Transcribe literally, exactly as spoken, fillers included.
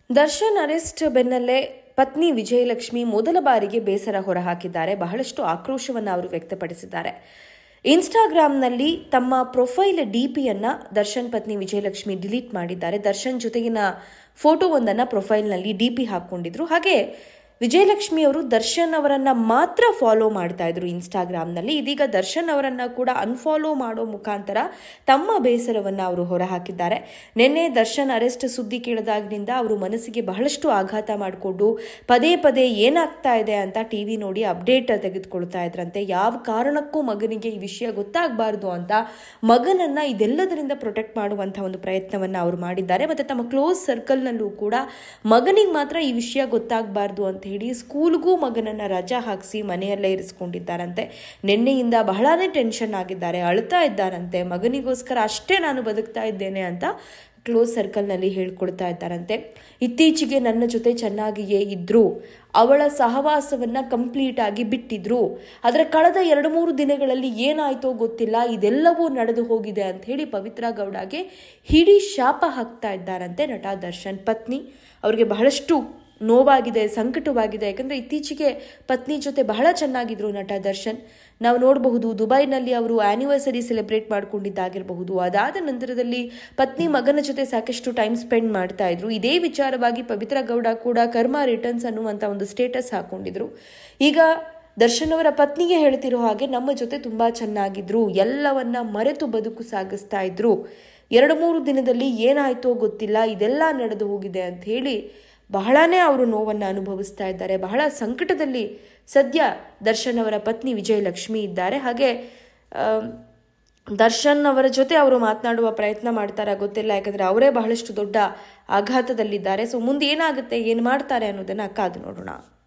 Darshan arrest ಬೆನ್ನಲ್ಲೇ ಪತ್ನಿ ವಿಜಯಲಕ್ಷ್ಮಿ ಮೊದಲ ಬಾರಿಗೆ ಬೇಸರ ಹೊರಹಾಕಿದ್ದಾರೆ. ಬಹಳಷ್ಟು ಆಕ್ರೋಶವನ್ನು ಅವರು ವ್ಯಕ್ತಪಡಿಸಿದ್ದಾರೆ. ಇನ್ಸ್ಟಾಗ್ರಾಂನಲ್ಲಿ ತಮ್ಮ ಪ್ರೊಫೈಲ್ ಡಿಪಿಯನ್ನ ದರ್ಶನ್ ಪತ್ನಿ ವಿಜಯಲಕ್ಷ್ಮಿ ಡಿಲೀಟ್ ಮಾಡಿದ್ದಾರೆ. ದರ್ಶನ್ ಜೊತೆಗಿನ ಫೋಟೋವೊಂದನ್ನು ಪ್ರೊಫೈಲ್ನಲ್ಲಿ ಡಿಪಿ ಹಾಕೊಂಡಿದ್ರು. ಹಾಗೆ ವಿಜಯಲಕ್ಷ್ಮಿ ಅವರು ದರ್ಶನ್ ಅವರನ್ನ ಮಾತ್ರ ಫಾಲೋ ಮಾಡ್ತಾ ಇದ್ರು ಇನ್ಸ್ಟಾಗ್ರಾಂನಲ್ಲಿ. ಇದೀಗ ದರ್ಶನ್ ಅವರನ್ನ ಕೂಡ ಅನ್ಫಾಲೋ ಮಾಡೋ ಮುಖಾಂತರ ತಮ್ಮ ಬೇಸರವನ್ನ ಅವರು ಹೊರಹಾಕಿದ್ದಾರೆ. ನಿನ್ನೆ ದರ್ಶನ್ ಅರೆಸ್ಟ್ ಸುದ್ದಿ ಕೇಳಿದಾಗಿನಿಂದ ಅವರು ಮನಸ್ಸಿಗೆ ಬಹಳಷ್ಟು ಆಘಾತ ಮಾಡಿಕೊಂಡು ಪದೇ ಪದೇ ಏನಾಗ್ತಾ ಇದೆ ಅಂತ ಟಿವಿ ನೋಡಿ ಅಪ್ಡೇಟ್ ತೆಗೆದುಕೊಳ್ತಾ ಇದ್ರಂತೆ. ಯಾವ ಕಾರಣಕ್ಕೂ ಮಗನಿಗೆ ಈ ವಿಷಯ ಗೊತ್ತಾಗಬಾರ್ದು ಅಂತ ಮಗನನ್ನ ಇದೆಲ್ಲದರಿಂದ ಪ್ರೊಟೆಕ್ಟ್ ಮಾಡುವಂತಹ ಒಂದು ಪ್ರಯತ್ನವನ್ನ ಅವರು ಮಾಡಿದ್ದಾರೆ. ಮತ್ತೆ ತಮ್ಮ ಕ್ಲೋಸ್ ಸರ್ಕಲ್ನಲ್ಲೂ ಕೂಡ ಮಗನಿಗೆ ಮಾತ್ರ ಈ ವಿಷಯ ಗೊತ್ತಾಗಬಾರ್ದು ಅಂತ ಹೇಳಿ ಸ್ಕೂಲ್ಗೂ ಮಗನನ್ನ ರಜಾ ಹಾಕಿಸಿ ಮನೆಯಲ್ಲೇ ಇರಿಸ್ಕೊಂಡಿದ್ದಾರಂತೆ. ನಿನ್ನೆಯಿಂದ ಬಹಳಾನೇ ಟೆನ್ಷನ್ ಆಗಿದ್ದಾರೆ, ಅಳ್ತಾ ಇದ್ದಾರಂತೆ. ಮಗನಿಗೋಸ್ಕರ ಅಷ್ಟೇ ನಾನು ಬದುಕ್ತಾ ಇದ್ದೇನೆ ಅಂತ ಕ್ಲೋಸ್ ಸರ್ಕಲ್ನಲ್ಲಿ ಹೇಳ್ಕೊಳ್ತಾ ಇದ್ದಾರಂತೆ. ಇತ್ತೀಚೆಗೆ ನನ್ನ ಜೊತೆ ಚೆನ್ನಾಗಿಯೇ ಇದ್ರು, ಅವಳ ಸಹವಾಸವನ್ನ ಕಂಪ್ಲೀಟ್ ಆಗಿ ಬಿಟ್ಟಿದ್ರು, ಆದರೆ ಕಳೆದ ಎರಡು ಮೂರು ದಿನಗಳಲ್ಲಿ ಏನಾಯ್ತೋ ಗೊತ್ತಿಲ್ಲ, ಇದೆಲ್ಲವೂ ನಡೆದು ಹೋಗಿದೆ ಅಂತ ಹೇಳಿ ಪವಿತ್ರ ಗೌಡಗೆ ಹಿಡಿ ಶಾಪ ಹಾಕ್ತಾ ಇದ್ದಾರಂತೆ ನಟ ದರ್ಶನ್ ಪತ್ನಿ. ಅವ್ರಿಗೆ ಬಹಳಷ್ಟು ನೋವಾಗಿದೆ, ಸಂಕಟವಾಗಿದೆ. ಯಾಕಂದರೆ ಇತ್ತೀಚೆಗೆ ಪತ್ನಿ ಜೊತೆ ಬಹಳ ಚೆನ್ನಾಗಿದ್ರು ನಟ ದರ್ಶನ್. ನಾವು ನೋಡಬಹುದು ದುಬೈನಲ್ಲಿ ಅವರು ಆ್ಯನಿವರ್ಸರಿ ಸೆಲೆಬ್ರೇಟ್ ಮಾಡ್ಕೊಂಡಿದ್ದಾಗಿರಬಹುದು. ಅದಾದ ನಂತರದಲ್ಲಿ ಪತ್ನಿ ಮಗನ ಜೊತೆ ಸಾಕಷ್ಟು ಟೈಮ್ ಸ್ಪೆಂಡ್ ಮಾಡ್ತಾ ಇದ್ರು. ಇದೇ ವಿಚಾರವಾಗಿ ಪವಿತ್ರ ಗೌಡ ಕೂಡ ಕರ್ಮ ರಿಟರ್ನ್ಸ್ ಅನ್ನುವಂಥ ಒಂದು ಸ್ಟೇಟಸ್ ಹಾಕೊಂಡಿದ್ರು. ಈಗ ದರ್ಶನ್ ಅವರ ಪತ್ನಿಗೆ ಹೇಳ್ತಿರೋ ಹಾಗೆ ನಮ್ಮ ಜೊತೆ ತುಂಬ ಚೆನ್ನಾಗಿದ್ರು, ಎಲ್ಲವನ್ನ ಮರೆತು ಬದುಕು ಸಾಗಿಸ್ತಾ ಇದ್ರು, ಎರಡು ಮೂರು ದಿನದಲ್ಲಿ ಏನಾಯ್ತೋ ಗೊತ್ತಿಲ್ಲ, ಇದೆಲ್ಲ ನಡೆದು ಹೋಗಿದೆ ಅಂತ ಹೇಳಿ ಬಹಳನೇ ಅವರು ನೋವನ್ನು ಅನುಭವಿಸ್ತಾ ಇದ್ದಾರೆ. ಬಹಳ ಸಂಕಟದಲ್ಲಿ ಸದ್ಯ ದರ್ಶನ್ ಅವರ ಪತ್ನಿ ವಿಜಯಲಕ್ಷ್ಮಿ ಇದ್ದಾರೆ. ಹಾಗೆ ದರ್ಶನ್ ಅವರ ಜೊತೆ ಅವರು ಮಾತನಾಡುವ ಪ್ರಯತ್ನ ಮಾಡ್ತಾರಾ ಗೊತ್ತಿಲ್ಲ, ಯಾಕಂದರೆ ಅವರೇ ಬಹಳಷ್ಟು ದೊಡ್ಡ ಆಘಾತದಲ್ಲಿದ್ದಾರೆ. ಸೊ ಮುಂದೆ ಏನಾಗುತ್ತೆ, ಏನು ಮಾಡ್ತಾರೆ ಅನ್ನೋದನ್ನು ಕಾದು ನೋಡೋಣ.